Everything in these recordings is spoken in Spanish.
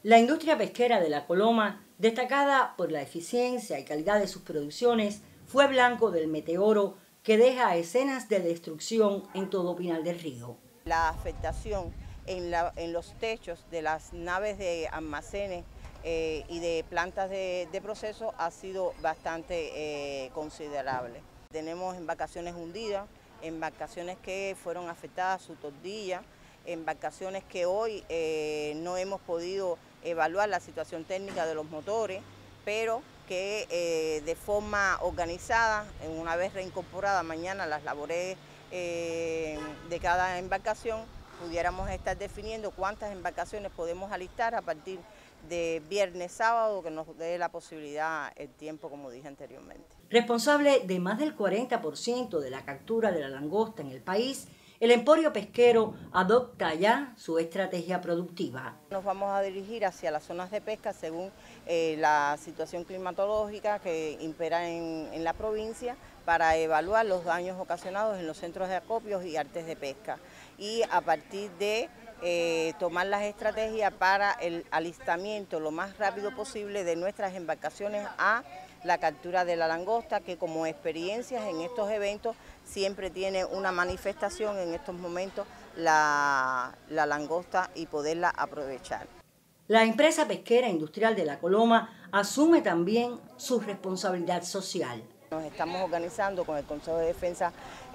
La industria pesquera de La Coloma, destacada por la eficiencia y calidad de sus producciones, fue blanco del meteoro que deja escenas de destrucción en todo Pinal del Río. La afectación en los techos de las naves de almacenes y de plantas de proceso ha sido bastante considerable. Tenemos embarcaciones hundidas, embarcaciones que fueron afectadas su tordilla, embarcaciones que hoy no hemos podido evaluar la situación técnica de los motores, pero que de forma organizada, una vez reincorporada mañana las labores de cada embarcación, pudiéramos estar definiendo cuántas embarcaciones podemos alistar a partir de viernes, sábado, que nos dé la posibilidad, el tiempo, como dije anteriormente. Responsable de más del 40% de la captura de la langosta en el país, el emporio pesquero adopta ya su estrategia productiva. Nos vamos a dirigir hacia las zonas de pesca según la situación climatológica que impera en la provincia para evaluar los daños ocasionados en los centros de acopios y artes de pesca. Y a partir de tomar las estrategias para el alistamiento lo más rápido posible de nuestras embarcaciones a la captura de la langosta, que como experiencias en estos eventos siempre tiene una manifestación en estos momentos la langosta y poderla aprovechar. La empresa pesquera industrial de La Coloma asume también su responsabilidad social. Nos estamos organizando con el Consejo de Defensa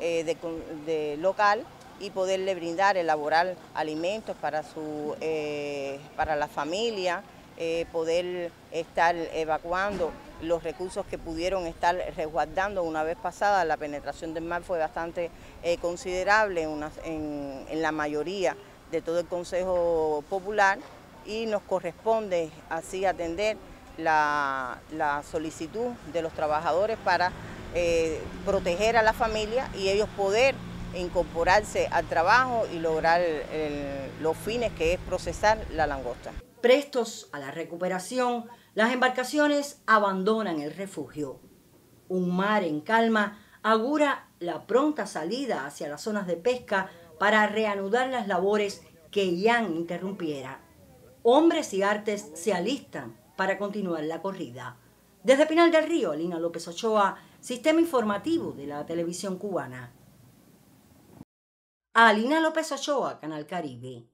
local y poderle brindar, elaborar alimentos para la familia, poder estar evacuando los recursos que pudieron estar resguardando. Una vez pasada, la penetración del mar fue bastante considerable en la mayoría de todo el Consejo Popular y nos corresponde así atender la solicitud de los trabajadores para proteger a la familia y ellos poder incorporarse al trabajo y lograr los fines que es procesar la langosta. Prestos a la recuperación, las embarcaciones abandonan el refugio. Un mar en calma augura la pronta salida hacia las zonas de pesca para reanudar las labores que ya interrumpiera. Hombres y artes se alistan para continuar la corrida. Desde Pinal del Río, Alina López Ochoa, Sistema Informativo de la Televisión Cubana. Alina López Ochoa, Canal Caribe.